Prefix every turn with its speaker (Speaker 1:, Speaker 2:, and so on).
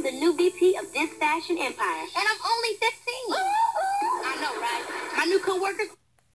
Speaker 1: the new VP of this fashion empire. And I'm only 15. I know, right? My new coworkers